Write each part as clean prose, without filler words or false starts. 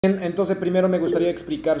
Entonces primero me gustaría explicar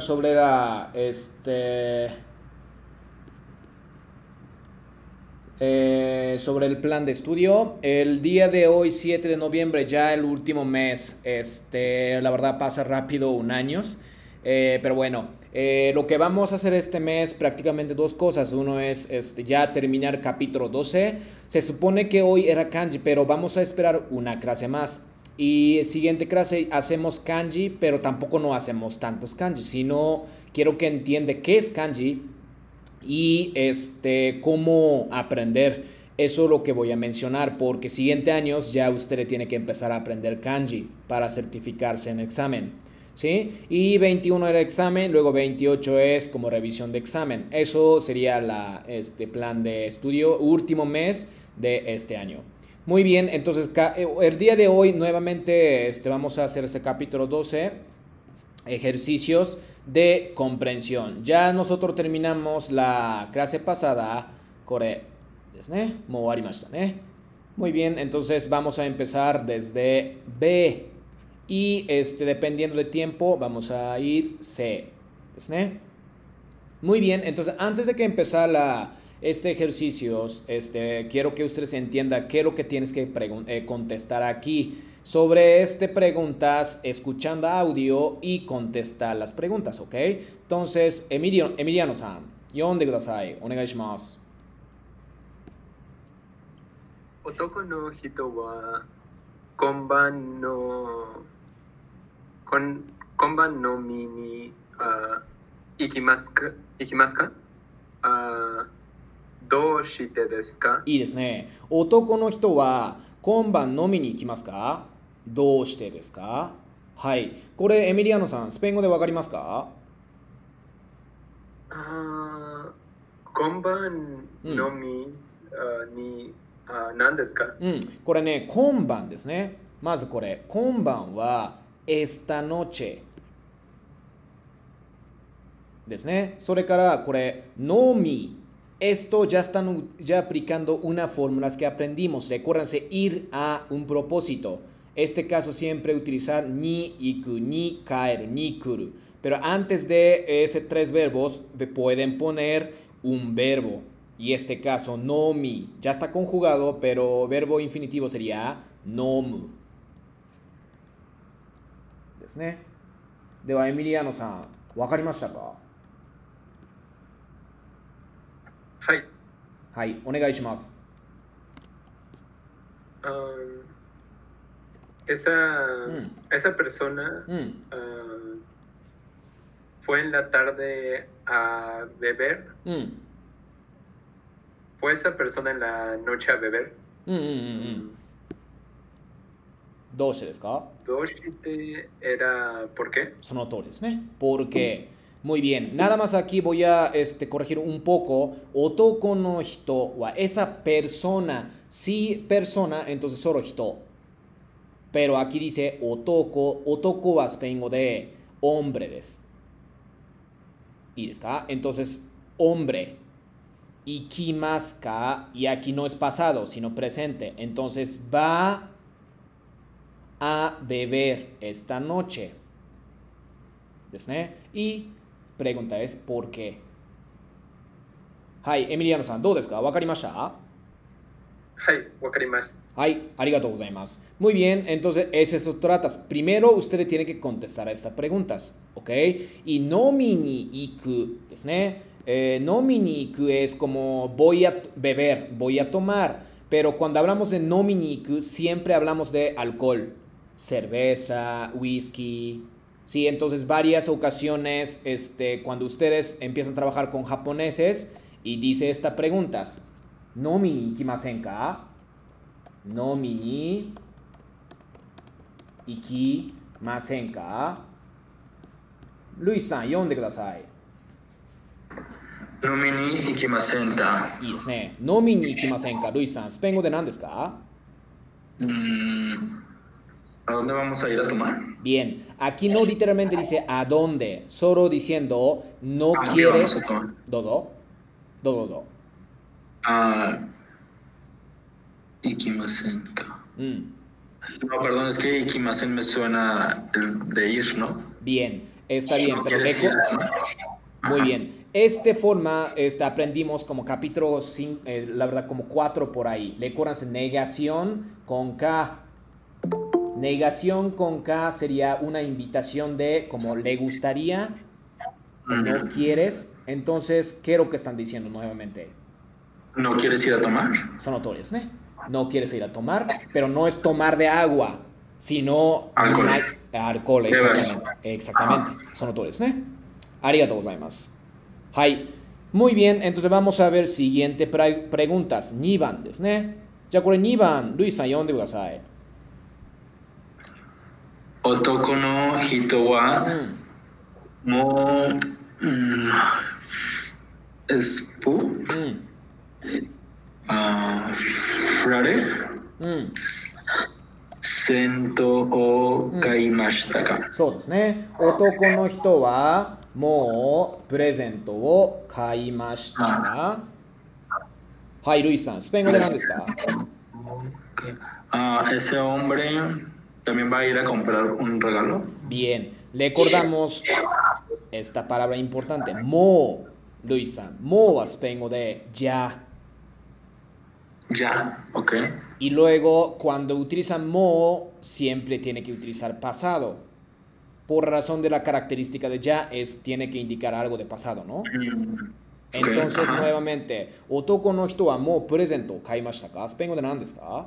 sobre el plan de estudio. El día de hoy, 7 de noviembre, ya el último mes. La verdad pasa rápido un año. Pero bueno, lo que vamos a hacer este mes prácticamente dos cosas. Uno es ya terminar capítulo 12. Se supone que hoy era kanji, pero vamos a esperar una clase más. Y siguiente clase hacemos kanji, pero tampoco no hacemos tantos kanji, sino quiero que entienda qué es kanji y cómo aprender. Eso es lo que voy a mencionar, porque siguiente años ya usted tiene que empezar a aprender kanji para certificarse en examen. ¿Sí? Y 21 era examen, luego 28 es como revisión de examen. Eso sería plan de estudio último mes de este año. Muy bien, entonces el día de hoy nuevamente vamos a hacer ese capítulo 12, ejercicios de comprensión. Ya nosotros terminamos la clase pasada, kore desu ne, mou arimashita ne. Muy bien, entonces vamos a empezar desde B y dependiendo del tiempo vamos a ir C desu ne. Muy bien, entonces antes de que empezar ejercicios, quiero que ustedes entiendan qué es lo que tienes que contestar aquí. Sobre preguntas, escuchando audio y contestar las preguntas, ¿ok? Entonces, Emiliano-san, yonde kudasai, onegai shimasu. 男の人はこん今晩飲みに行きますかどうしてですか？ いいですね。男の人は今晩飲みに行きますか？どうしてですか？はい。これ、エミリアノさん、スペイン語でわかりますか？ 今晩飲みに何ですか？ これね、今晩ですね。まずこれ、今晩は esta noche ですね。それからこれ、no mi. Esto ya están ya aplicando una fórmula que aprendimos. Recuérdense, ir a un propósito. Este caso siempre utilizar ni iku, ni kaeru, ni kuru. Pero antes de ese tres verbos pueden poner un verbo. Y este caso, nomi, ya está conjugado, pero verbo infinitivo sería nomu. ですね。では、エミリアノさん、わかりましたか？ はい。 はい、お願いします。 Esa persona fue en la tarde a beber. ¿Fue esa persona en la noche a beber? どうしてですか？ どうしてera ¿por qué? その通りですね。porque. Muy bien, nada más aquí voy a corregir un poco. Otoko no hito wa esa persona. Si persona, entonces solo hito. Pero aquí dice otoko. Otoko wa spaingo de hombre des. ¿Y está? Entonces, hombre. Ikimasu ka. Y aquí no es pasado, sino presente. Entonces, va a beber esta noche. Y pregunta es ¿por qué? はい、エミリアノさんどうですか？わかりました？ はい、わかります。 はい、ありがとうございます。Muy bien, entonces eso se trata. Primero usted tiene que contestar a estas preguntas, ¿ok? Y nomi ni iku ですね。nomi ni iku es como voy a beber, voy a tomar. Pero cuando hablamos de nomi ni iku, siempre hablamos de alcohol. Cerveza, whisky. Sí, entonces varias ocasiones cuando ustedes empiezan a trabajar con japoneses y dice estas preguntas. Nomi ni ikimasen ka? Nomi ni ikimasen ka? Luis-san, yonde kudasai. Nomi ni ikimasen ka? いいですね。飲みに行きませんか？ルイさん、スペイン語で何ですか？ ¿A dónde vamos a ir a tomar? Bien, aquí no literalmente dice a dónde, solo diciendo no ¿A dónde quiere. vamos a tomar? Dodo. Dodo. Ikimasen ka. No, perdón, es que ikimasen me suena de ir, ¿no? Bien, está bien, ¿No pero quieres ir a tomar? muy Ajá. bien. Forma, aprendimos como capítulo 5, la verdad, como 4 por ahí. Recuérdense, negación con K. Negación con K sería una invitación de como le gustaría o no quieres. Entonces, ¿qué es lo que están diciendo nuevamente? ¿No quieres ir a tomar? Son notorios, ¿no? No quieres ir a tomar, pero no es tomar de agua, sino Alcohol. alcohol, Beber. exactamente. Exactamente. Ajá. Son notorios, ¿no? Arigatou gozaimasu. Hai. Muy bien, entonces vamos a ver siguiente preguntas. 2番ですね。じゃあこれ2番、ルイさん読んでください。 男の人はうん。 もう、スポうん。 フラレうん。 セントを買いましたか？ そうですね。男の人はもうプレゼントを買いましたか？はい、ルイさん、スペイン語で何ですか？ Ese hombre también va a ir a comprar un regalo. Bien, recordamos esta palabra importante, mo, Luisa, mo es vengo de ya. Ya, ok. Y luego, cuando utilizan mo, siempre tiene que utilizar pasado. Por razón de la característica de ya, tiene que indicar algo de pasado, ¿no? Entonces, Ajá. nuevamente, otoko no hito wa mo presento o kaimashita ka? Spengo de nan desu ka?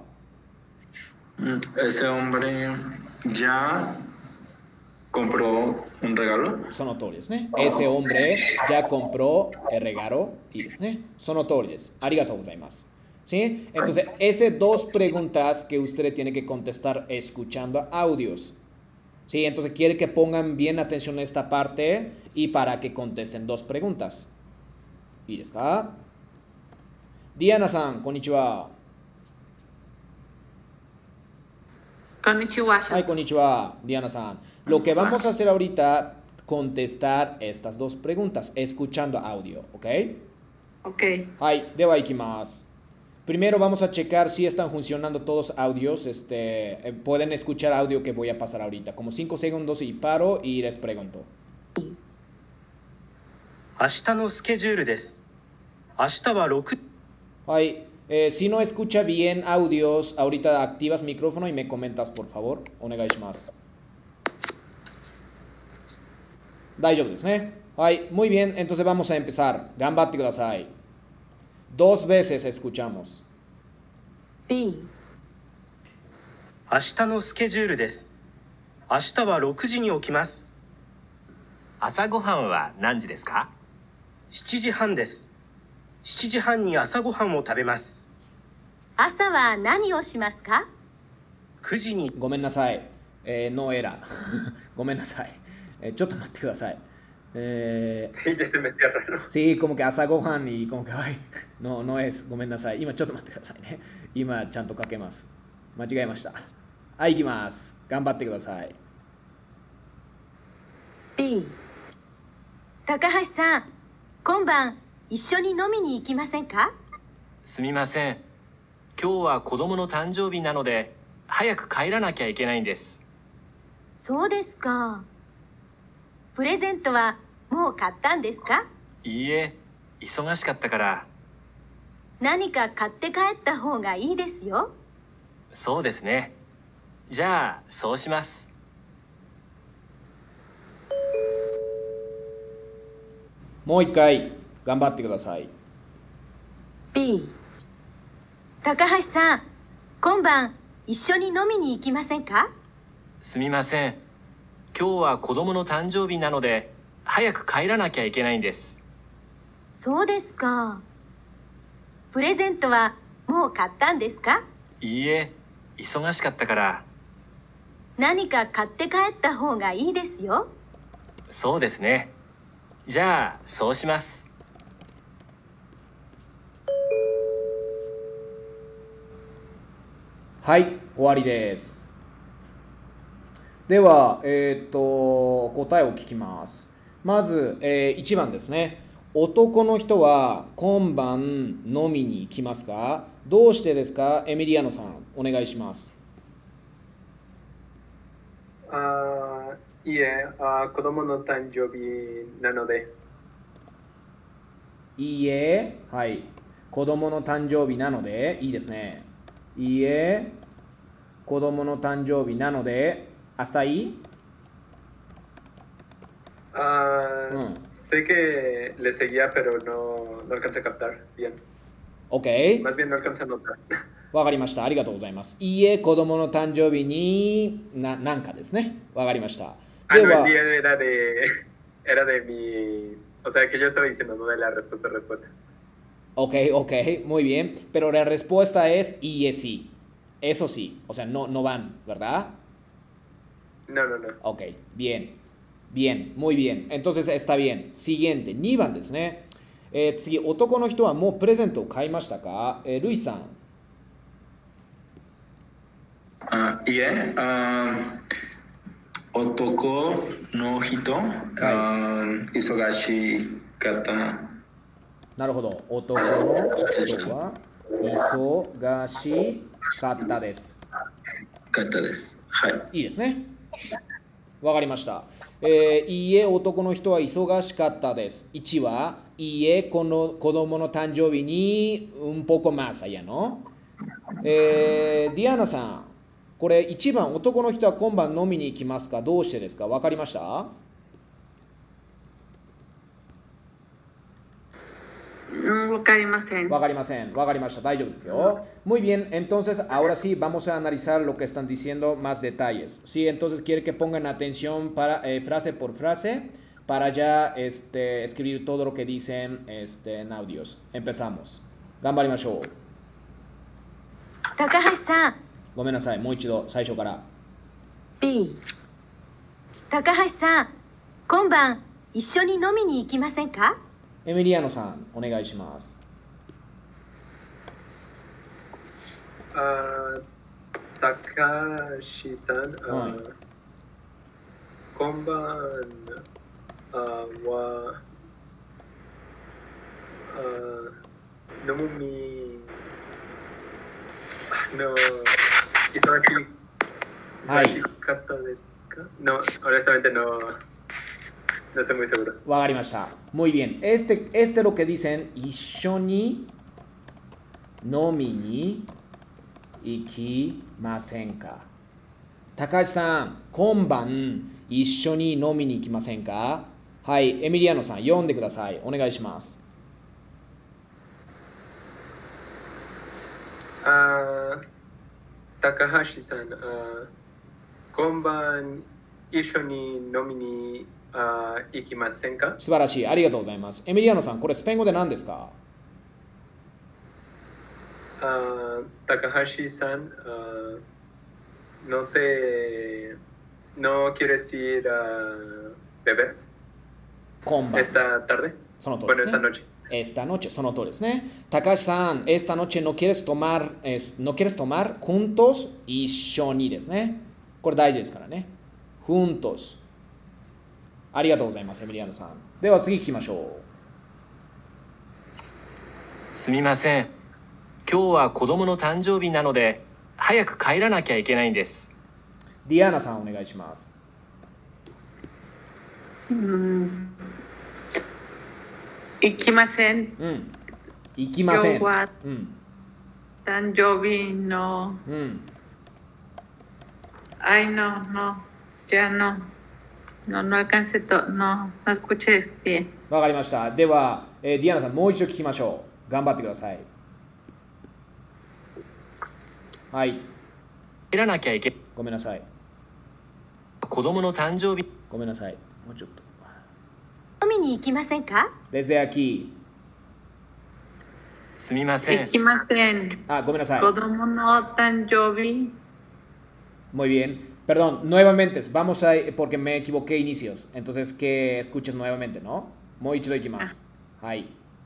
Ese hombre ya compró un regalo. その通りですね。Ese hombre ya compró el regalo. Y ですね。その通りです。ありがとうございます。¿Sí? Entonces, esas dos preguntas que usted tiene que contestar escuchando audios. ¿Sí? Entonces, quiere que pongan bien atención a esta parte y para que contesten dos preguntas. ¿Y desu ka? Diana-san, konnichiwa. Konnichiwa. Ay, konnichiwa, Diana-san. Lo que vamos a hacer ahorita, contestar estas dos preguntas, escuchando audio, ¿ok? Ok. Ay, dewa ikimasu. Primero vamos a checar si están funcionando todos audios. Pueden escuchar audio que voy a pasar ahorita. Como 5 segundos y paro y les pregunto. 明日のスケジュールです。明日は6 Ay, si no escucha bien audios, ahorita activas micrófono y me comentas, por favor. Onegai shimasu. 大丈夫ですね。はい、muy bien. Entonces vamos a empezar. Ganbatte kudasai. 2 veces escuchamos. B. 明日のスケジュールです。明日は6時に起きます。朝ごはんは何時ですか？7時半です。7時半に朝ごはんを食べます。 朝は何をしますか？ 9時にごめんなさい。no era. ごめんなさい。ちょっと待ってください。 Sí, ya se me hacía raro. Sí, como que asa gohan y como que, ay, no, no es, ごめんなさい。今ちょっと待ってくださいね。今ちゃんとかけます。間違えました。はい、行きます。頑張ってください。 B。高橋さん、今晩一緒に飲みに行きませんか？ すみません。今日は子供の誕生日なので早く帰らなきゃいけないんです。 そうですか。プレゼントはもう買ったんですか？ いいえ、忙しかったから。 何か買って帰った方がいいですよ。 そうですね。じゃあそうします。 もう一回頑張ってください。 B。高橋さん、今晩一緒に飲みに行きませんか？ すみません。今日は子供の誕生日なので早く帰らなきゃいけないんです。 そうですか。プレゼントはもう買ったんですか？ いいえ、忙しかったから。 何か買って帰った方がいいですよ。 そうですね。じゃあそうします。 はい、終わりです。では、答えを聞きます。まず、1番ですね。男の人は今晩飲みに行きますか？どうしてですか？エミリアノさん、お願いします。 いえ、子供の誕生日なので。 いいえ、はい。子供の誕生日なので、いいですね。いいえ、子供の誕生日なので、¿hasta ahí? Sé que le seguía, pero no alcancé a captar bien. OK。 Más bien no alcancé a notar. わかりました。ありがとうございます。いいえ、子供の誕生日になんかですね。わかりました。 No, el día era de mi... O sea, que yo estaba diciendo, no de la respuesta. OK, OK, muy bien. Pero la respuesta es y es sí. Eso sí. O sea, no van, ¿verdad? No. OK, bien. Bien, muy bien. Entonces está bien. Siguiente、2番ですね。次、男の人はもうプレゼントを買いましたか？ルイさん。 いえ、男の人、忙しかった。 なるほど。男の人は忙しかったです。 はい。 いいですね。わかりました。いいえ、男の人は忙しかったです。1はいいえ、この子供の誕生日にun poco más allá, ¿no? ディアナさん、これ1番、男の人は今晩飲みに行きますか？どうしてですか？わかりました？ わかりません。 わかりません。わかりました。大丈夫ですよ。Muy bien. Entonces, ahora sí, vamos a analizar lo que están diciendo más detalles. Sí, entonces quiere que pongan atención para, frase por frase para ya escribir todo lo que dicen en audios. Empezamos. 頑張りましょう。 高橋さん。 ごめんなさい。もう一度最初から。 B。高橋さん、今晩一緒に飲みに行きませんか？ エミリアノさん、お願いします。 Takashiさん、こんばんは、飲みの忙しかったですか？No, honestamente no estoy muy seguro. わかりました。Muy bien. Este lo que dicen, 一緒に飲みに行きませんか？高橋さん、今晩一緒に飲みに行きませんか？はい、エミリアノさん、読んでください。お願いします。 高橋さん、今晩一緒に飲みに行きませんか？ 素晴らしい。ありがとうございます。エミリアノさん、これスペイン語で何ですか？ 高橋さん、no quieres ir a beber esta tarde? その通りですね。 Bueno, esta noche. Esta noche, その通りですね。高橋さん、esta noche no quieres tomar juntos 一緒にですね。これ大事ですからね。juntos。ありがとうございます、エミリアノさん。では次聞きましょう。すみません。今日は子供の誕生日なので、早く帰らなきゃいけないんです。 ディアナさん、お願いします。 行きません。 行きません。 今日は誕生日の。Ay, no, ya no alcancé no escuché bien. わかりました。では、ディアナさん、もう一度聞きましょう。頑張ってください。はい。 帰らなきゃいけない。 ごめんなさい。 子供の誕生日。 ごめんなさい。もうちょっと。 飲みに行きませんか？ Desde aquí。 すみません。 行きません。 ごめんなさい。 子供の誕生日。 Muy bien. Perdón, nuevamente, vamos a, porque me equivoqué inicios. Entonces, que escuches nuevamente, ¿no? もう一度いきます。はい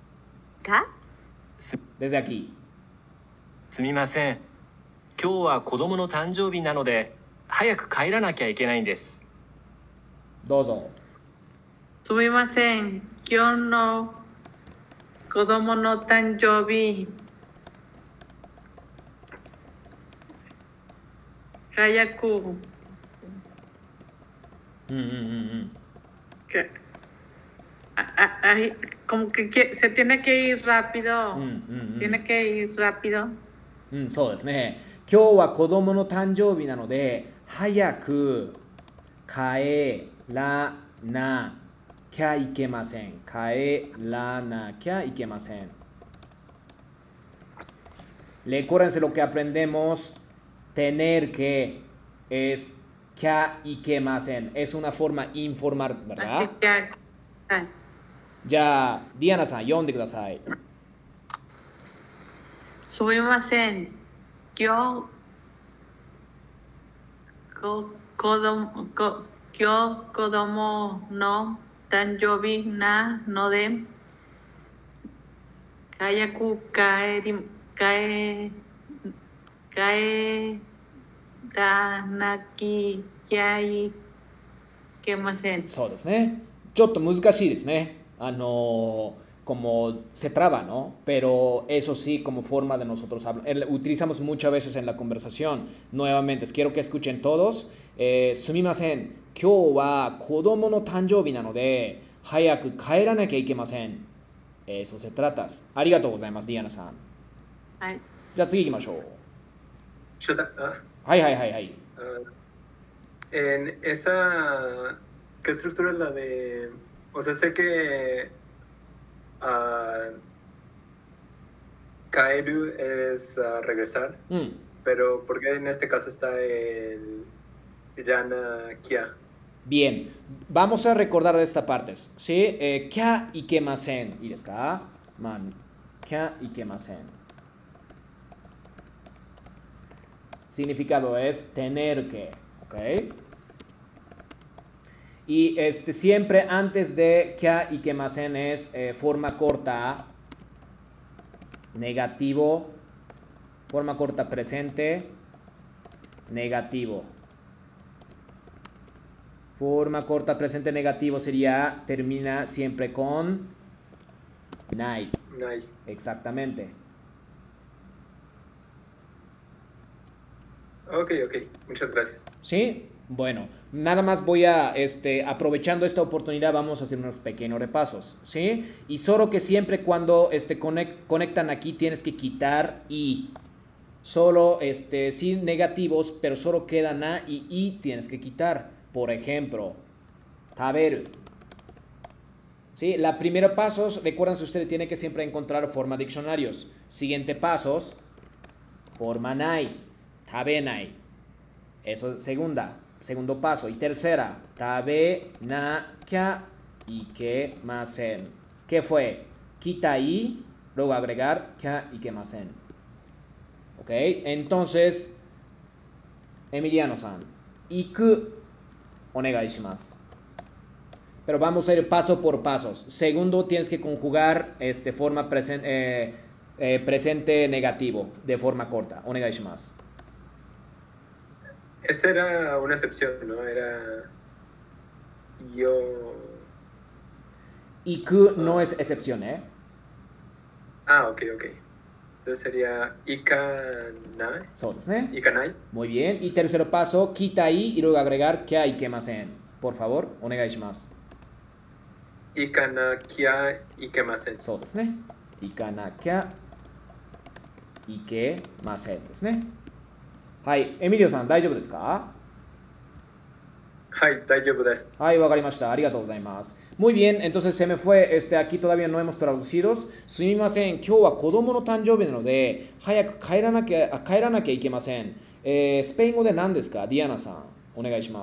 。Desde aquí。 すみません。今日は子供の誕生日なので、早く帰らなきゃいけないんです。 どうぞ。 すみません。今日の子供の誕生日。早く Que, como que se tiene que ir rápido. Tiene que ir rápido. そうですね。今日は子供の誕生日なので、早く帰らなきゃいけません。帰らなきゃいけません。Recuérdense lo que aprendemos. Tener que es que y que más en. Es una forma informal, ¿verdad? Así que, Ya, Diana-san, 読んでください。 すみません。今日、子供の誕生日なので、早く帰らなきゃいけません。 そうですね。ちょっと難しいですね。Como se traba, ¿no? Pero eso sí, como forma de nosotros utilizamos muchas veces en la conversación. Nuevamente, quiero que escuchen todos. Sumimasen, kyou wa kodomo no tanjoubi nanode, hayaku kaeranakia ikemasen. Eso se trata. Arigatou gozaimasu, Diana-san. はい。 じゃあ次行きましょう。 はい。 はい。 En esa, ¿qué estructura es la de? O sea, sé que kaeru es regresar, pero ¿por qué en este caso está el Yana Kia? Bien, vamos a recordar de esta parte, ¿sí? Kya ikemasen, ¿y desu ka? Man, kya ikemasen. Significado es tener que, ¿ok? Y siempre antes de kya ikemasen es forma corta negativo, forma corta presente negativo. Forma corta presente negativo sería, termina siempre con nai. Nai. Exactamente. Ok, muchas gracias. ¿Sí? Bueno, nada más voy a, aprovechando esta oportunidad, vamos a hacer unos pequeños repasos, ¿sí? Y solo que siempre cuando conectan aquí tienes que quitar i. Solo, sin negativos, pero solo queda na y i tienes que quitar. Por ejemplo, taberu. ¿Sí? La primera pasos, recuerden si ustedes tienen que siempre encontrar forma diccionarios. Siguiente pasos, forma nai, tabenai. Eso segundo paso. Y tercera, tabe na kya ikemasen. ¿Qué fue? Quita i, luego agregar kya ikemasen. ¿Ok? Entonces, Emiliano-san, iku. Onegaishimasu. Pero vamos a ir paso por pasos. Segundo, tienes que conjugar forma presente negativo de forma corta. Onegaishimasu. Esa era una excepción, ¿no? Era yo. Iku no es excepción, ¿eh? Ok. Entonces sería ikanai. Ikanai. Muy bien. Y tercer paso, quita i y luego agregar kya ikemasen. Por favor, onegaishimasu. Ikanakia ikemasen. Ikanakia ikemasen ですね。はい、エミリオさん大丈夫ですか？ はい、大丈夫です。 はい、わかりました。ありがとうございます。Muy bien, entonces se me fue, aquí todavía no hemos traducido. すみません、今日は子供の誕生日なので、早く帰らなきゃいけません。スペイン語で何ですか？ディアナさん、お願いします。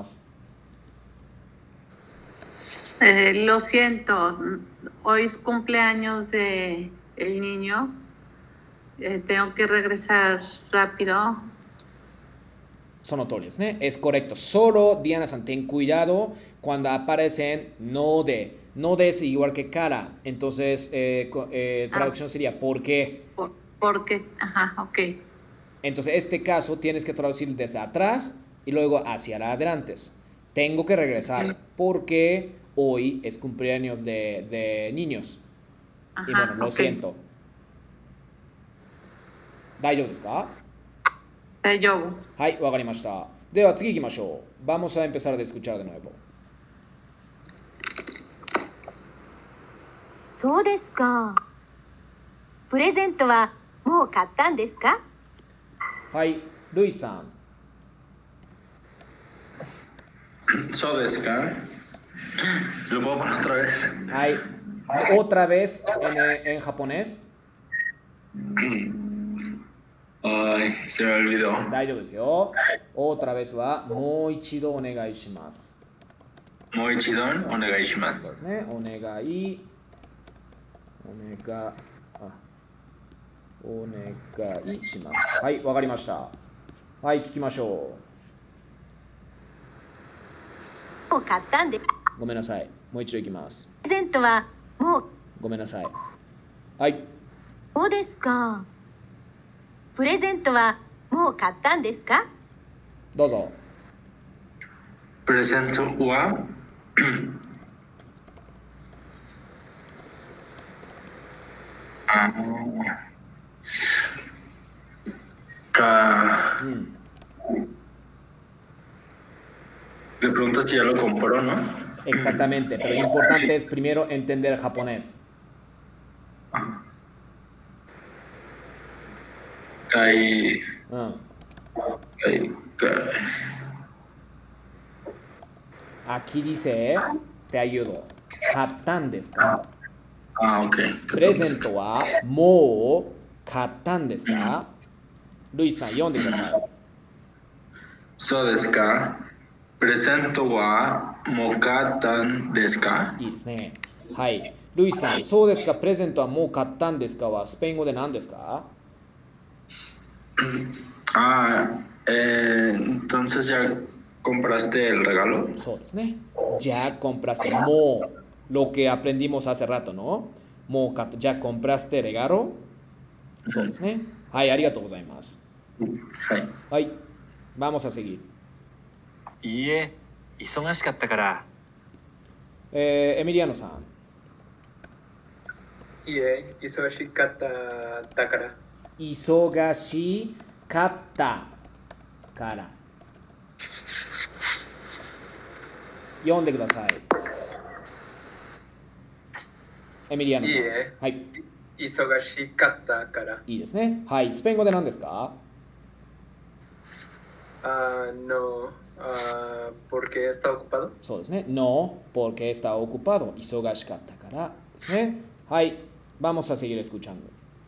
Lo siento, hoy es cumpleaños de el niño. Tengo que regresar rápido. その通りですね。Es correcto. Solo, Diana-san, ten cuidado cuando aparecen no de. No de es igual que cara. Entonces, traducción sería ¿por qué? Porque, ok. Entonces, este caso tienes que traducir desde atrás y luego hacia adelante. Tengo que regresar porque hoy es cumpleaños de niños. Y bueno, lo siento. 大丈夫ですか？ 大丈夫。 はい、わかりました。では次行きましょう。Vamos a empezar a escuchar de nuevo. そうですか。プレゼントはもう買ったんですか？ はい、ルイさん。 ¿So deska? ¿Lo puedo poner otra vez? はい。Otra vez en japonés. Ay, se me olvidó. 大丈夫ですよ。otra vez はもう一度お願いします。 Moichidon, お願いしま。 そうですすね。お願い。お願いします。はい、わかりました。はい、聞きましょもう買ったんで。 う。ごめんなさい。もう一度いきます。 プレゼントはもう。 ごめんなさい。はい。 そうですか。プレゼントはもう買ったんですか？ どうぞ。 プレゼントはうん。 De pronto si ya lo compró, ¿no? Exactamente, pero lo importante es primero entender japonés. Kai, Ah. kai. Aquí dice, te ayudo. Kattan desu ka? Ok. プレゼントはもう買ったんですか？ルイさん、読んでください。 そうですか。プレゼントはもう買ったんですか？ いいですね。はい。ルイさん、そうですか、プレゼントはもう買ったんですかはスペイン語で何ですか？ Entonces ya compraste el regalo. そうですね。Ya compraste, もう、lo que aprendimos hace rato, ¿no? もう買った、ya compraste regalo. そうですね。はい、ありがとうございます。 はい。 はい、vamos a seguir。 いいえ、忙しかったから。 エミリアノさん。 いえ、忙しかっただから。 忙しかったから。読んでください。エミリアノさん。 いいえ、 はい。 忙しかったから。 いいですね。はい。スペイン語で何ですか？ No, porque está ocupado. そうですね。No, porque está ocupado. 忙しかったからですね。はい。Vamos a seguir escuchando。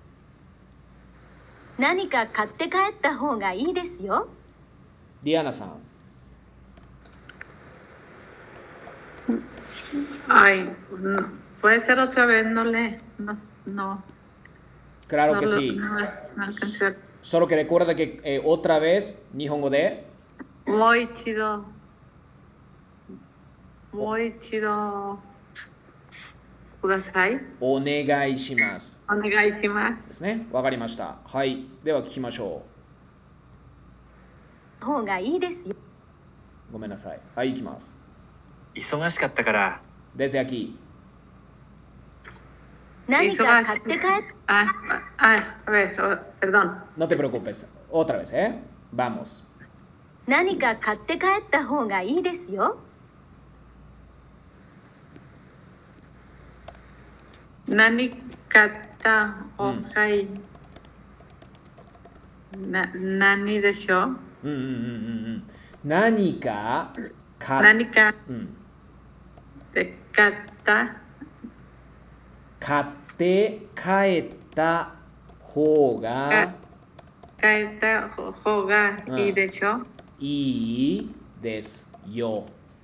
何か買って帰った方がいいですよ。 ディアナさん。 Ay, puede ser otra vez, no le, no, Claro no, que sí. no alcancé. Solo que recuerda que otra vez, Nihongo de Muy chido. Muy chido. Kudasai. お願いします。 お願いしま。 ですすね。わかりました。はい。では聞きましょ方がいいですよ。 う。ごめんなさい。はい、行きます。 忙しかったから。 Desde aquí。 何か買って帰っ A ver, perdón. No te preocupes. Otra vez, ¿eh? Vamos. 何か買って帰った方がいいですよ。 何買った方がいい。何でしょう。 何か何かうんで買った買って帰った方が買った方がいいでしょ。 いいですよ。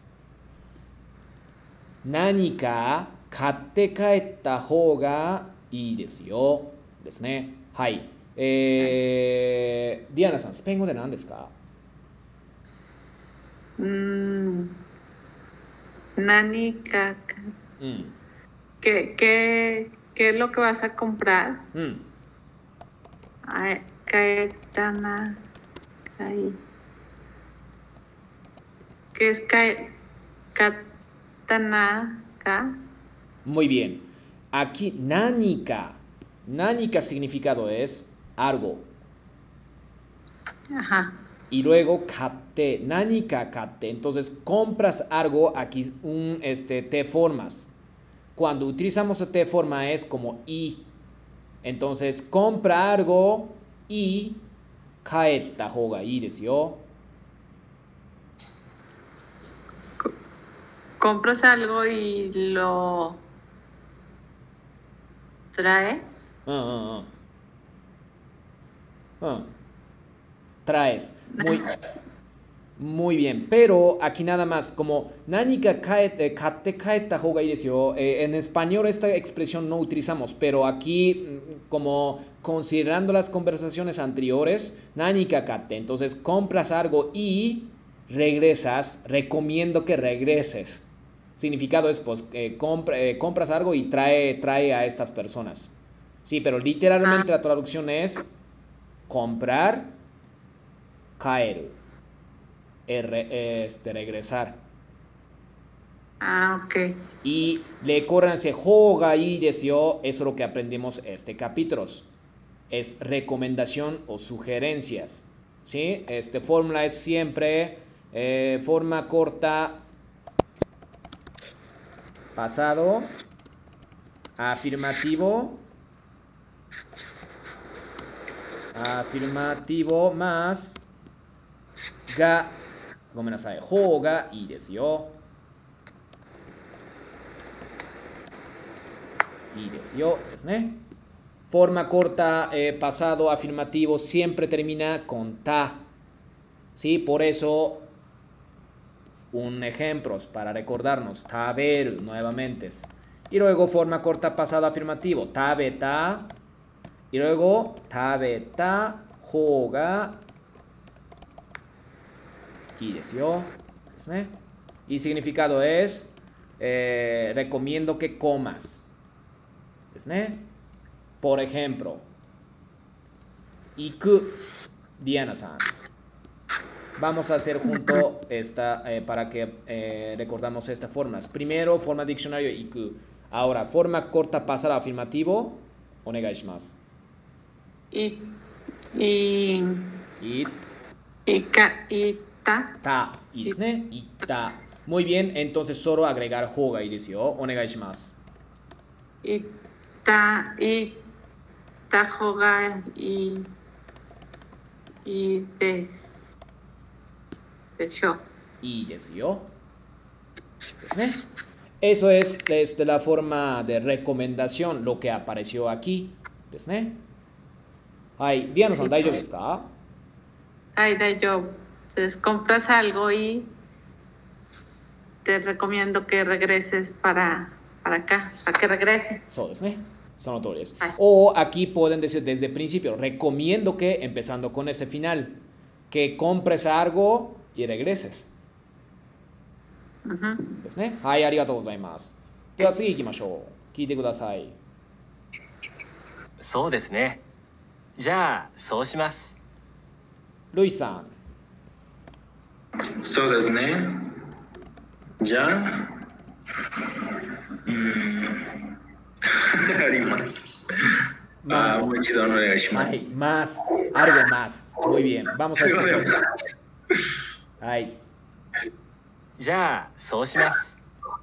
何か買って帰った方がいいですよ。ですね。はい。ディアナさん、スペイン語で何ですか？ 何かうん。 ¿Qué es lo que vas a comprar? うん。 ¿Qué es katana? Muy bien. Aquí nanika. Nanika significado es algo. Ajá. Y luego kate. Nanika kate. Entonces compras algo. Aquí te formas. cuando utilizamos esta forma es como y. Entonces, compra algo y 帰った方がいいですよ。 Compras algo y lo traes. Traes. Muy bien. Pero aquí nada más, como 何か買って帰った方がいいですよ. En español esta expresión no utilizamos, pero aquí, como considerando las conversaciones anteriores, 何か買って. Entonces, compras algo y regresas. Recomiendo que regreses. Significado es, pues, compras algo y trae a estas personas. Sí, pero literalmente la traducción es comprar, caer, regresar. Ok. Y recuérdense, hoga y deseo, eso es lo que aprendimos este capítulo. Es recomendación o sugerencias. ¿Sí? Fórmula es siempre forma corta, pasado, afirmativo más ga, ごめんなさい、方がいいですよ。いいですよですね。Forma corta, pasado, afirmativo, siempre termina con ta. ¿Sí? Por eso, un ejemplo para recordarnos, taberu nuevamente. Y luego forma corta, pasado, afirmativo, tabeta. Y luego, tabeta, hoga, y deseo. Y significado es, recomiendo que comas. Por ejemplo, iku, Diana-san. Vamos a hacer junto esta para que recordamos estas formas. Primero, forma diccionario iku. Ahora, forma corta, pasada, afirmativo. Onegai shimasu. Ta. Y desne. Ita. Muy bien, entonces solo agregar hoga y deseo. Onegai shimasu. Ita hoga y deseo. Y deseo. ¿Desne? Eso es la forma de recomendación, lo que apareció aquí. ¿Desne? Ay, Diana-san, ¿daijoubu desu ka? Ay, daijoubu. Entonces compras algo y te recomiendo que regreses para acá, para que regrese. So, ¿desne? Son autores. O aquí pueden decir desde el principio, recomiendo que, empezando con ese final, que compres algo y regreses. ですね。はい、ありがとうございます。では次行きましょう。聞いてください。 そうですね。じゃあ、そうします。 ルイさん。 そうですね。じゃあ、あります。もう一度お願いします。 はい、más. Algo más. Muy bien. Vamos a escuchar. はい。 じゃあ、そうします。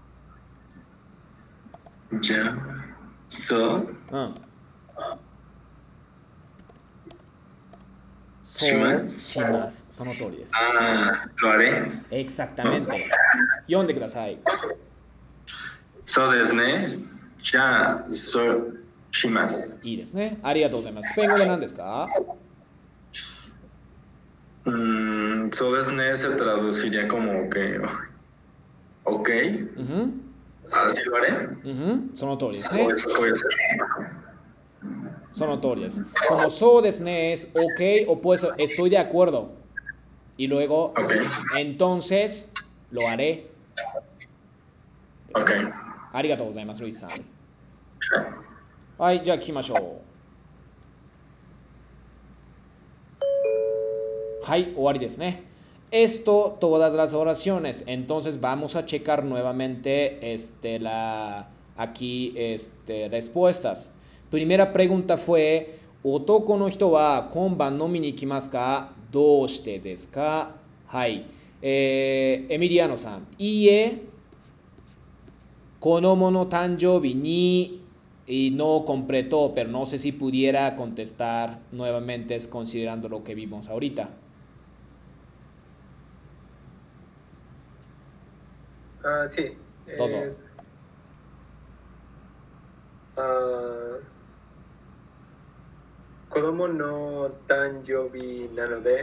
じゃあ、そう。します。 その通りです。 lo haré. Exactamente. 読んでください。 そうですね。じゃあ、そうします。 いいですね。ありがとうございます。スペイン語で何ですかそうですね。se traduciría como que, ok. Así lo haré. その通りですね。その通りです。comoそうですねes ok o pues estoy de acuerdo. Y luego, okay. Entonces, lo haré. Ok. ありがとうございます、ルイスさん。はい、じゃあ聞きましょう。はい、終わりですね。Esto, todas las oraciones. Entonces vamos a checar nuevamente aquí respuestas. Primera pregunta fue, 男の人は今晩飲みに行きますか？どうしてですか？はい。エミリアノさん。いいえ。 Kodomo no tanjoubi ni y no completó, pero no sé si pudiera contestar nuevamente es considerando lo que vimos ahorita. Sí. Dozo. Kodomo no tanjoubi nanode,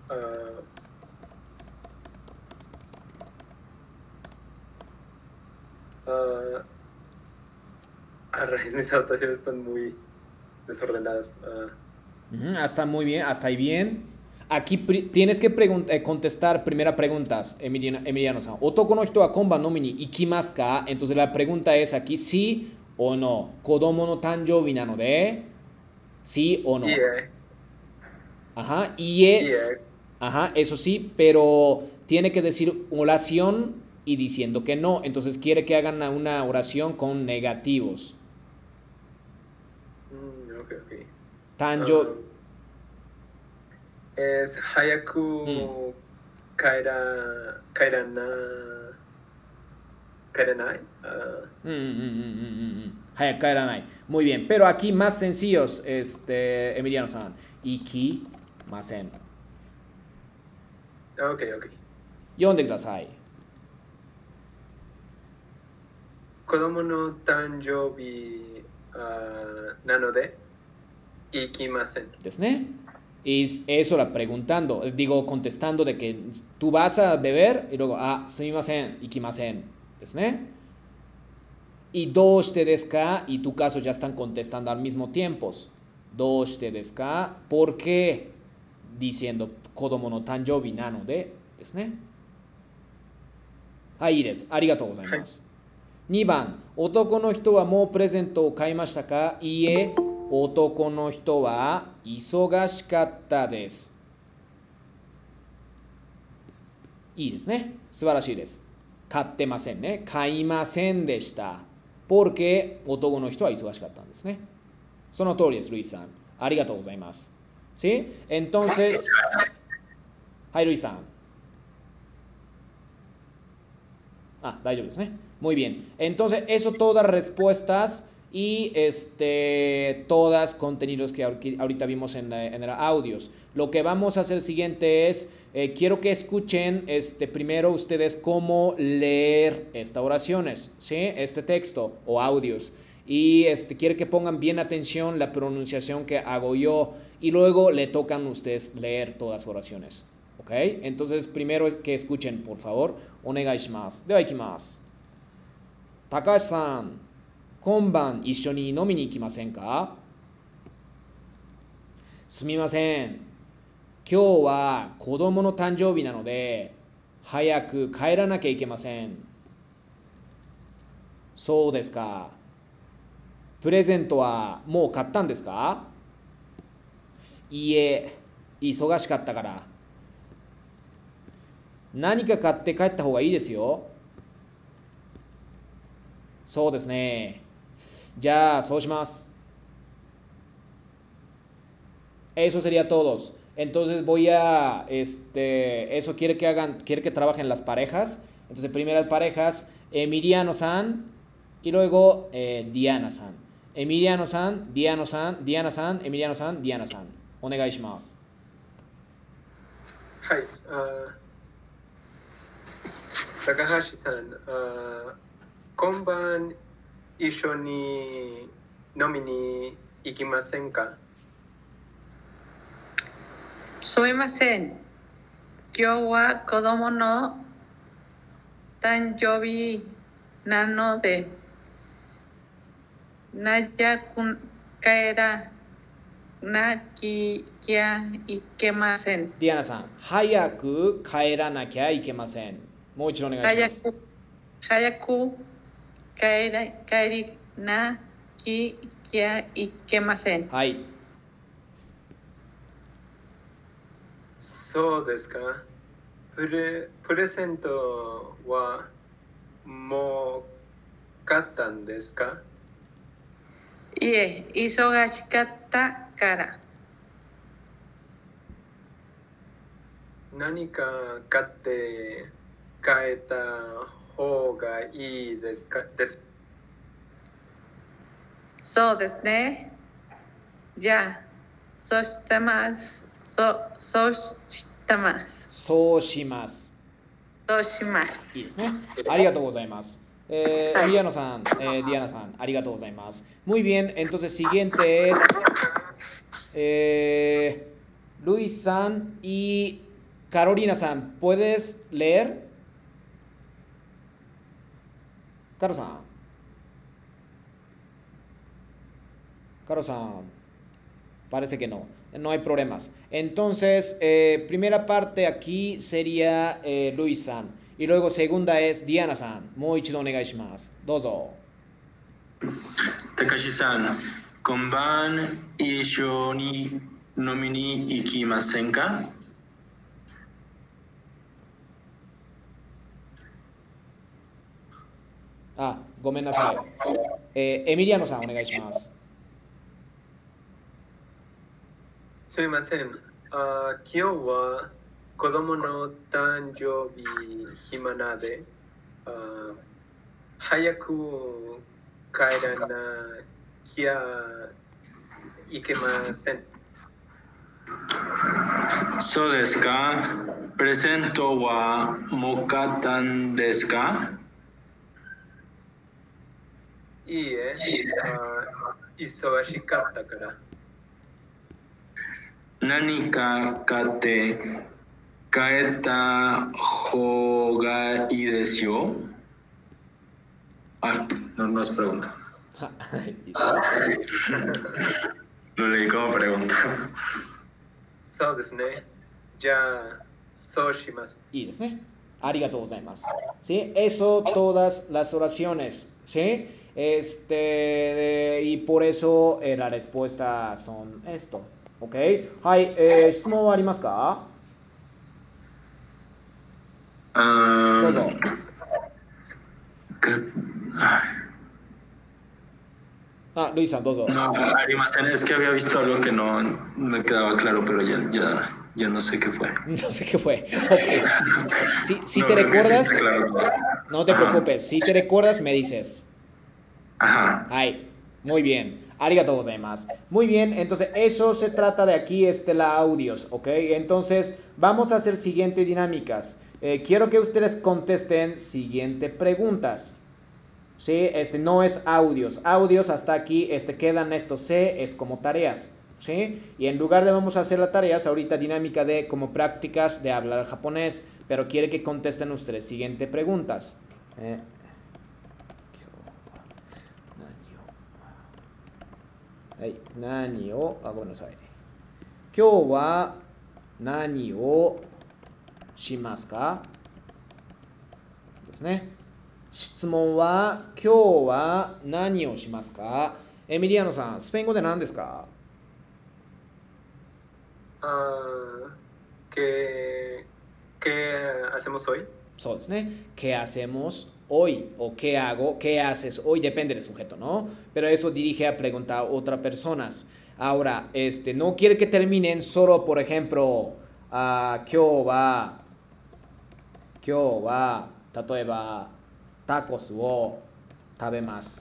a raíz mis anotaciones están muy desordenadas. Hasta muy bien, hasta ahí bien. Aquí tienes que contestar primera preguntas, Emiliano-san. Otoko no hito wa konban nomi ni ikimasu ka? Entonces la pregunta es aquí sí o no. Kodomo no tanjoubi nanode, sí o no. Ajá, ajá, eso sí, pero tiene que decir oración y diciendo que no. Entonces quiere que hagan una oración con negativos. Ok. Tanjo. Es hayaku kairanai. Hayaku kairanai. Muy bien, pero aquí más sencillos, Emiliano-san. Ikimasen. Ok. 読んでください。 子供の誕生日なので行きません。 ですね。Y eso la preguntando, digo contestando de que tú vas a beber y luego, sumimasen, ikimasen. ¿Des ne? Y doshite desu ka, y tu caso ya están contestando al mismo tiempo. Doshite desu ka, ¿por qué? Diciendo, kodomo no tanjoubi nanode, ¿des ne? はい、いいです。ありがとうございます。2番、男の人はもうプレゼントを買いましたか？いいえ、男の人は忙しかったです。いいですね。素晴らしいです。買ってませんね。買いませんでした。porque 男の人は忙しかったんですね。その通りです、ルイさん。ありがとうございます。¿Sí? Entonces, はい、ルイさん。大丈夫ですね。Muy bien. Entonces, eso todas respuestas y todas contenidos que ahorita vimos en el audios. Lo que vamos a hacer siguiente es, quiero que escuchen primero ustedes cómo leer estas oraciones, ¿sí? Este texto o audios. Y quiero que pongan bien atención la pronunciación que hago yo y luego le tocan a ustedes leer todas las oraciones. ¿Ok? Entonces, primero que escuchen, por favor. Onegai shimasu. では行きます。高橋さん、今晩一緒に飲みに行きませんか？すみません。今日は子供の誕生日なので、早く帰らなきゃいけません。そうですか。プレゼントはもう買ったんですか？いいえ、忙しかったから。何か買って帰った方がいいですよ。そうですね。じゃあ、そうします。Eso sería todos. Entonces voy a, eso quiere que trabajen las parejas. Entonces primero parejas, Emiliano-san y luego Diana-san. Emiliano-san, Diana-san, Diana-san, Emiliano-san, Diana-san. Onegai shimasu. はい。高橋さん、今晩一緒に飲みに行きませんか？ すみません。今日は子供の誕生日なので、早く帰らなきゃいけません。 ディアナさん、早く帰らなきゃいけません。もう一度お願いします。 早く帰りなきゃいけません。 はい。 そうですか。プレゼントはもう買ったんですか？ いえ、忙しかったから。 何か買って帰った方がいいですかですそうですね。じゃあ、そうしてます。そうしてます。 そうします。 そうします。 いいですね。ありがとうございます。エミリアノさん、ディアナさん、ありがとうございます。Muy bien, entonces siguiente es Luis San y Carolina San. ¿Puedes leer? Caro San. Caro San. Parece que no. No hay problemas. Entonces, primera parte aquí sería Luis San. Y luego segunda es Diana San. Moichido onegai shimasu. Dozo. Takashi-san, konban ishou ni nomi ni ikimasen ka? Ah, gomen nasai. Emiliano San, onegai shimasu. すいません。今日は子供の誕生日暇なので、早く帰らなきゃいけません。 そうですか。プレゼントはもかったんですか？ いいえ、忙しかったから。 何か買って帰った方がいいですよ。Ah, no es pregunta. Lo leí como pregunta. そうですね。じゃあ、そうします。 いいですね。ありがとうございます。¿Sí? Eso, todas las oraciones. ¿Sí? Y por eso la respuesta son esto. ¿Ok? はい、質問はありますか？どうぞ。Ah, Luisa, dos. No, Arimasen, es que había visto algo que no me quedaba claro, pero ya no sé qué fue. No sé qué fue. Ok. Si No, te creo que sí recuerdas, está claro. no te preocupes. Si te recuerdas, me dices. Ajá. Ay, muy bien. Arigatou gozaimasu. Muy bien, entonces eso se trata de aquí, la audios, ¿ok? Entonces vamos a hacer siguientes dinámicas. Quiero que ustedes contesten siguiente preguntas. ¿Sí? No es audios. Audios hasta aquí, quedan estos C, es como tareas. ¿Sí? Y en lugar de vamos a hacer las tareas, ahorita dinámica de como prácticas de hablar japonés, pero quiere que contesten ustedes siguiente preguntas. Nani o, gomenasai. Kyou wa nani o shimasu ka? ですね。質問は今日は何をしますか？エミリアノさん、スペイン語で何ですか？ ¿Qué hacemos hoy? そうですね。¿Qué hacemos hoy? O ¿qué hago? ¿Qué haces hoy? Depende del sujeto, ¿no? Pero eso dirige a preguntar a otras personas. Ahora, no quiere que terminen solo, por ejemplo, 今日は、例えば、タコスを食べます。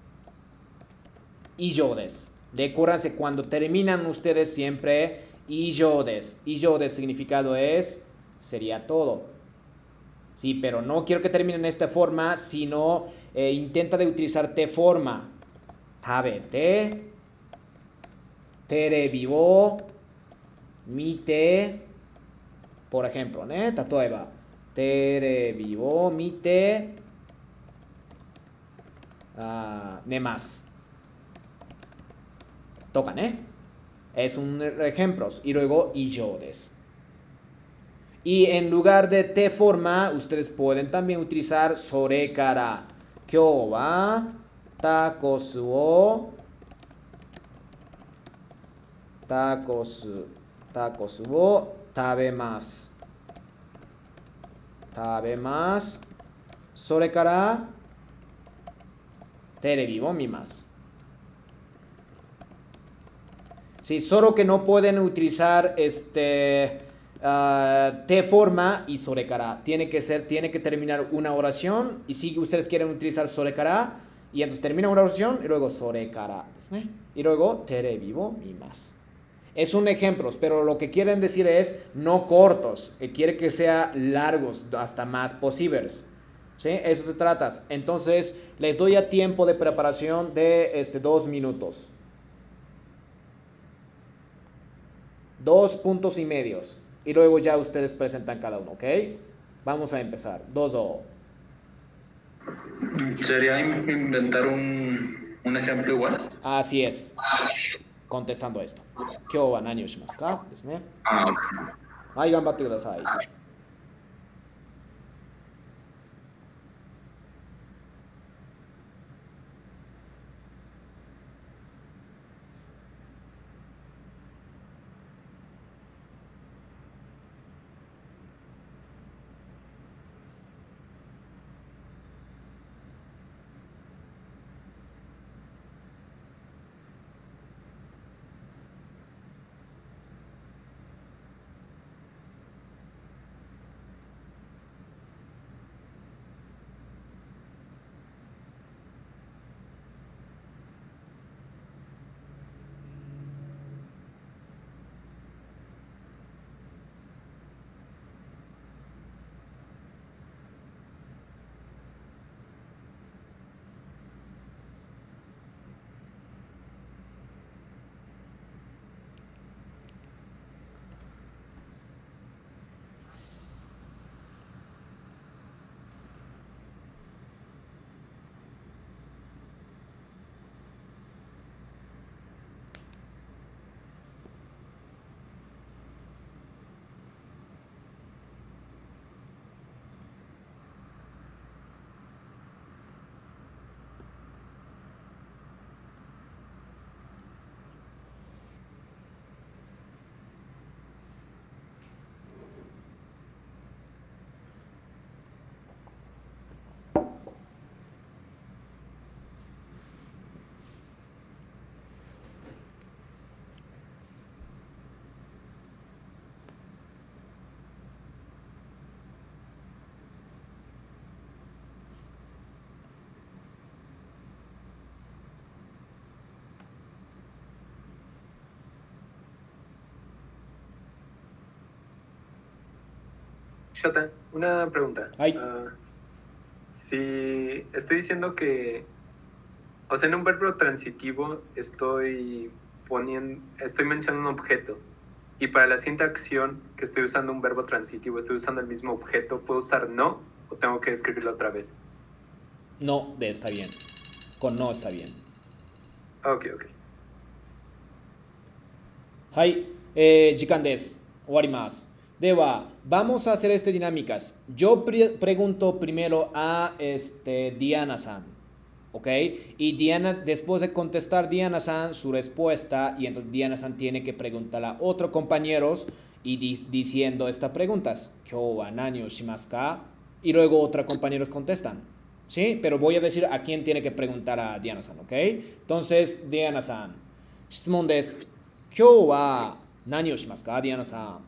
以上です。Recuérdense, cuando terminan ustedes siempre, 以上です。以上です significado sería todo. Sí, pero no quiero que terminen de esta forma, sino intenta de utilizar te forma. Tabete, terebi wo mite, por ejemplo, ¿ne? Tatoeba, terebi wo mite, nemasu. Toca, ¿ne? Es un ejemplo. Y luego, iyo desu. Y en lugar de te forma, ustedes pueden también utilizar sore kara. Kyou wa takosu wo tabemasu. Tabemasu. Sore kara terebi wo mimasu. Sí, solo que no pueden utilizar te forma y sorekara. Tiene que terminar una oración. Y si ustedes quieren utilizar sorekara, y entonces termina una oración y luego sorekara. Y luego terebi wo mimasu. Es un ejemplo, pero lo que quieren decir es no cortos. Quiere que sea largos hasta más posibles. ¿Sí? Eso se trata. Entonces, les doy a tiempo de preparación de 2 minutos. 2 puntos y medios. Y luego ya ustedes presentan cada uno, ¿ok? Vamos a empezar. Dozo. ¿Sería inventar un ejemplo igual? Así es. Contestando esto. Kyou wa nani o shimasu ka? Desu ne. Ok. Ahí, ganbatte kudasai. Shota, una pregunta. Ay. Si estoy diciendo que, o sea, en un verbo transitivo estoy mencionando un objeto, y para la siguiente acción que estoy usando un verbo transitivo, estoy usando el mismo objeto, ¿puedo usar no o tengo que escribirlo otra vez? No, está bien. Con no está bien. Ok. はい、時間です。終わります。では、vamos a hacer dinámicas. Yo pregunto primero a Diana-san, ¿ok? Y Diana, después de contestar Diana-san su respuesta, y entonces Diana-san tiene que preguntar a otros compañeros y diciendo estas preguntas. Kyou wa nani o shimasu ka? Y luego otros compañeros contestan. ¿Sí? Pero voy a decir a quién tiene que preguntar a Diana-san, ¿ok? Entonces, Diana-san, 質問です。今日は何をしますか、Diana-san?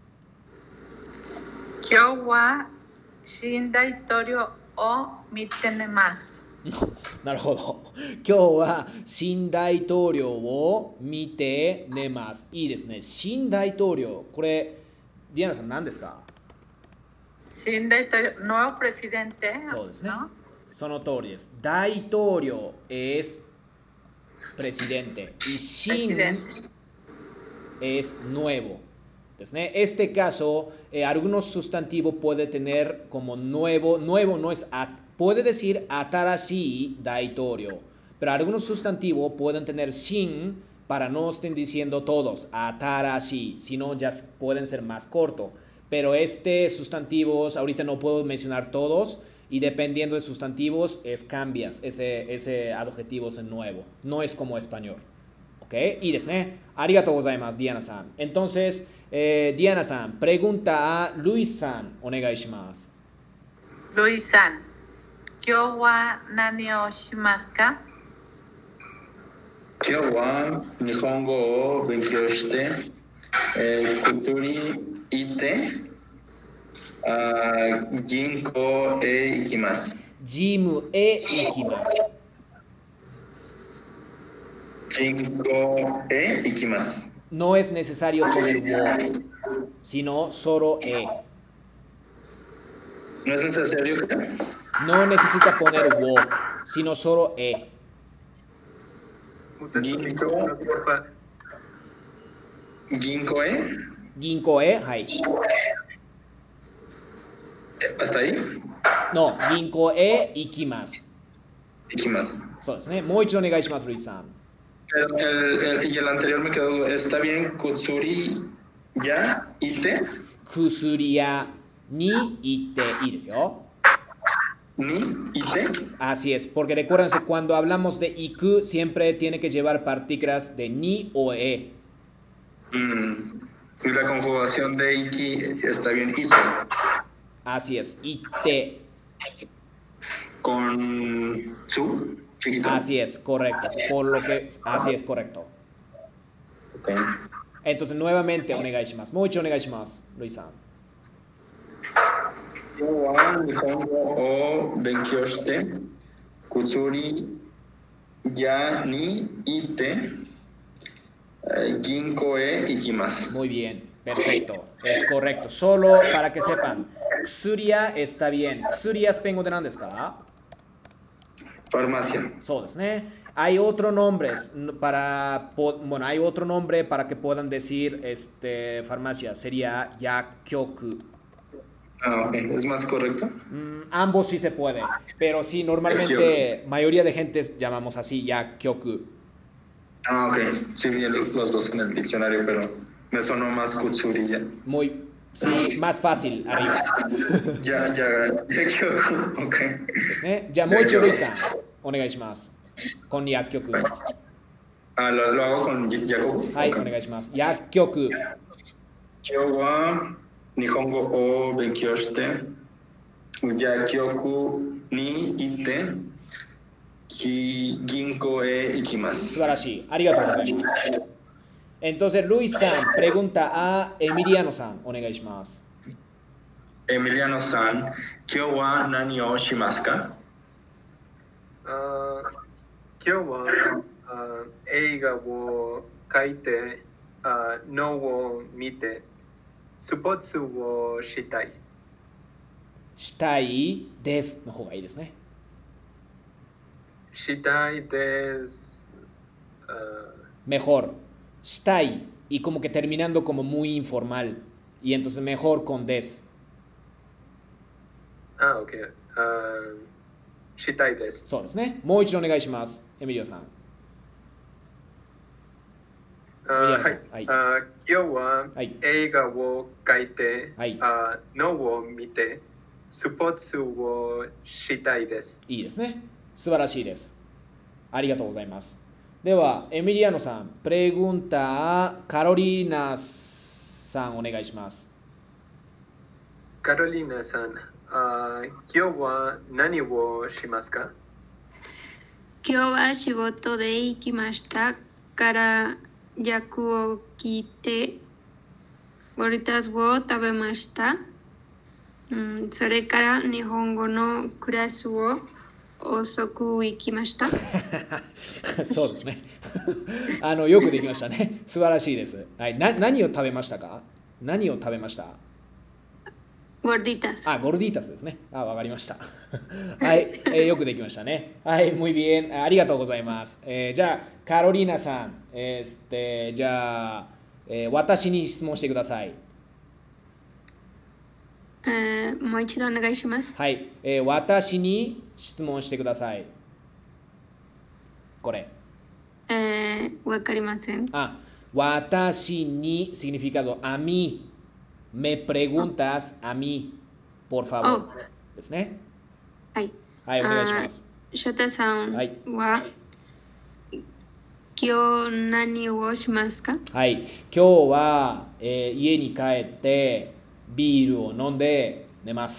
今日は新大統領を見てねます。 なるほど。今日は新大統領を見て寝ます。いいですね。新大統領。これ、Diana-san何ですか？ 新大統領、nuevo presidente。 そうですね。その通りです。大統領 es presidente y 新 es nuevo. Este caso, algunos sustantivos puede tener como nuevo no es, puede decir atarashi daitorio, pero algunos sustantivos pueden tener shin para no estén diciendo todos atarashi, sino ya pueden ser más corto. Pero sustantivos, ahorita no puedo mencionar todos, y dependiendo de sustantivos, cambias ese adjetivo en nuevo. No es como español. ¿Ok? Y arigatou gozaimasu, Diana-san. Entonces, Diana-san, pregunta a Luis-san. Onegai shimasu. Luis-san, kyou wa nani o shimasu ka? Kyou wa nihongo o benkyou shite, kuturi ite, ginko e ikimasu. ジムへ行きます。 Ginko e ikimasu. No es necesario poner wo, sino solo e. ¿No es necesario que? No necesita poner wo, sino solo e. Ginko e. Ginko e, hai. ¿Hasta ahí? No, ginko e ikimasu. Ikimasu. そうですね。もう一度お願いします、ルイさん。 Y el anterior me quedó, está bien, Kutsuri ya ite. 薬屋に行っていいですよ。 Ni ite. Así es, porque recuérdense, cuando hablamos de iku, siempre tiene que llevar partículas de ni o e. Y la conjugación de iki está bien, ite. Así es, ite. Con su chiquito. Así es, correcto. Por lo que, así es, correcto. Okay. Entonces, nuevamente, onegaishimasu. Mucho onegaishimasu, Luis-san. 今日は日本語を勉強して、薬屋に行って、銀行へ行きます。 Muy bien, perfecto, es correcto. Solo para que sepan, Kusuria está bien. Kusuria es pengo de nandes ka? Farmacia. So desu ne. Hay otro nombres para, bueno, hay otro nombre para que puedan decir farmacia. Sería yakyoku. Ah, ok. ¿Es más correcto? Ambos sí se puede, pero sí, normalmente mayoría de gente llamamos así yakyoku. Ah, ok. Sí, vi los dos en el diccionario, pero me sonó más kutsuri ya. Muy, sí, más fácil, arriba. ya, yakyoku. Ok. ですね。じゃあもう一度ルイさん、お願いします。con 薬局。 Ah, lo hago con Yakoku. はい、お願いします。薬局。 今日は日本語を勉強して、薬局に行って、銀行へ行きます。 素晴らしい。ありがとうございます。Entonces, Luis-san pregunta a Emiliano-san. お願いします。 Emiliano-san、今日は何をしますか？ 今日は映画を書いて、脳を見て、スポーツをしたい。 したいですの方がいいですね。 したいです。 Mejor. したい y como que terminando como muy informal. Y entonces mejor con des. Ah, ok. したいです。 そうですね。もう一度お願いします。エミリオさん。 はい。今日は映画を書いて、脳を見て、スポーツをしたいです。 いいですね。素晴らしいです。ありがとうございます。では、エミリアノさん、pregunta a Carolinaさん、お願いします。 カロリーナさん、今日は何をしますか？ 今日は仕事で行きましたから役を聞いてゴリタスを食べました。それから日本語のクラスを遅く行きました。 そうですね。よくできましたね。素晴らしいです。はい、何を食べましたか？何を食べました？ ゴルディタス。 あ、ゴルディタスですね。あ、わかりました。はい、よくできましたね。はい、muy bien。ありがとうございます。じゃあ、カロリーナさん、じゃあ、私に質問してください。 もう一度お願いします。 はい、私に質問してください。これ。 わかりません。 あ、私に significado a mí。Me preguntas a mí, por favor. ですね。 はい。 はい、お願いします。 ショタさんは、今日何をしますか？ はい、今日は、家に帰ってビールを飲んで寝ます。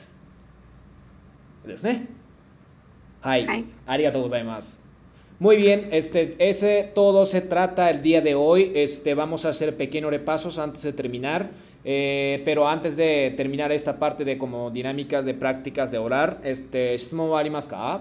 ですね。はい、ありがとうございます。Muy bien, todo se trata el día de hoy. Vamos a hacer pequeños repasos antes de terminar. Pero antes de terminar esta parte de como dinámicas de prácticas de orar, ¿質問はありますか?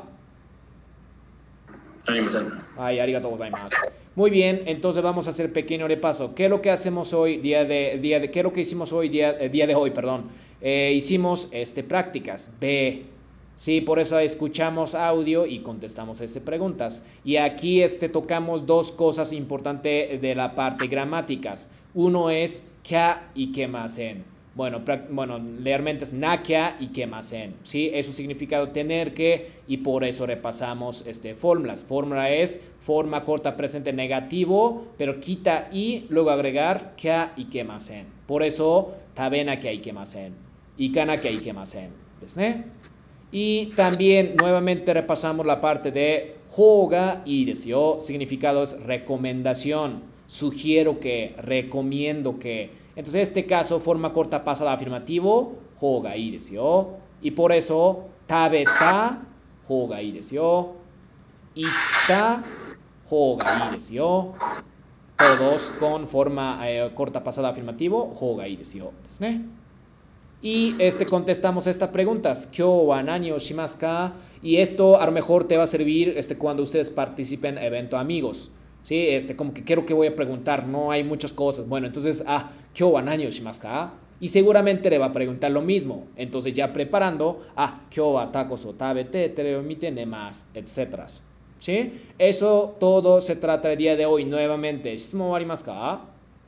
Ay, arigatou gozaimasu. Muy bien, entonces vamos a hacer pequeño repaso. ¿Qué es lo que hacemos hoy, ¿qué es lo que hicimos hoy, día de hoy, perdón? Hicimos prácticas. B. Sí, por eso escuchamos audio y contestamos preguntas. Y aquí tocamos dos cosas importantes de la parte gramáticas. Uno es kya y kemasen. Bueno, realmente es nakia y kemasen. ¿Sí? Eso significa tener que, y por eso repasamos fórmulas. Fórmula es forma corta presente negativo, pero quita y luego agregar kya y kemasen. Por eso tabe nakia y kemasen. Ikanakia y kemasen. ¿Desu ne? Y también nuevamente repasamos la parte de hoga y deseo. Significado es recomendación. Sugiero que, recomiendo que. Entonces, en este caso, forma corta pasada afirmativo, hoga y deseo. Y por eso, tabeta, hoga y deseo. Itta, hoga y deseo. Todos con forma corta pasada afirmativo, hoga y deseo. ¿Desu ne? Y contestamos estas preguntas. Kyou wa nani o shimasu ka? Y esto a lo mejor te va a servir cuando ustedes participen en evento amigos. ¿Sí? Como que quiero que voy a preguntar, no hay muchas cosas. Bueno, entonces, Kyou wa nani o shimasu ka? Y seguramente le va a preguntar lo mismo. Entonces ya preparando, Kyou wa tacos o tabete, tele o mite nemasu, etc. ¿Sí? Eso todo se trata el día de hoy. Nuevamente, ¿shitsumon wa arimasu ka?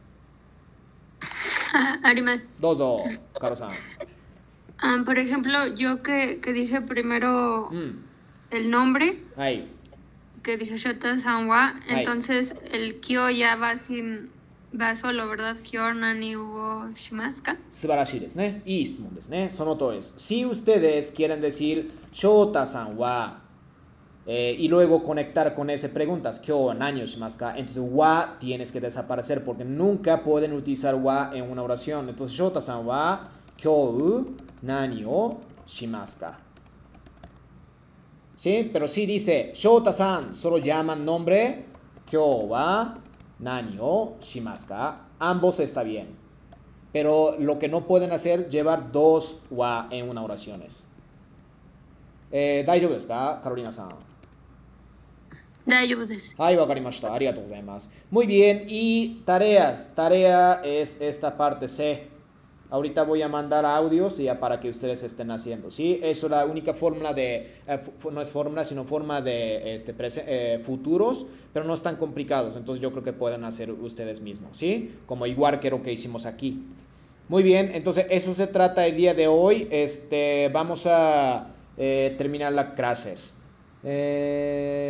Arimasu. Dozo, Karo-san. Por ejemplo, yo que dije primero el nombre, Ay. que dije Shota-san wa, entonces el kyo ya va solo, ¿verdad? Kyo nani wo shimasu ka? 素晴らしいですね。いい質問ですね。その通りです。Si ustedes quieren decir Shota-san wa y luego conectar con ese preguntas, ¿Kyou nani o shimasu ka? Entonces wa tienes que desaparecer porque nunca pueden utilizar wa en una oración. Entonces Shota-san wa Kyou nani o shimasu ka. ¿Sí? Pero si dice Shota-san, solo llaman nombre, Kyou wa nani o shimasu ka. Ambos está bien. Pero lo que no pueden hacer, llevar dos wa en una oración. ¿Daijoubu desu ka, Carolina-san? 大丈夫です。 はい、わかりました。ありがとうございます。Muy bien. Y tareas. Tarea es esta parte C. Ahorita voy a mandar audios ya para que ustedes estén haciendo, ¿sí? Eso es la única fórmula de... no es fórmula, sino forma de futuros, pero no están complicados. Entonces yo creo que pueden hacer ustedes mismos, ¿sí? Como igual que lo que hicimos aquí. Muy bien. Entonces eso se trata el día de hoy. Vamos a terminar las clases.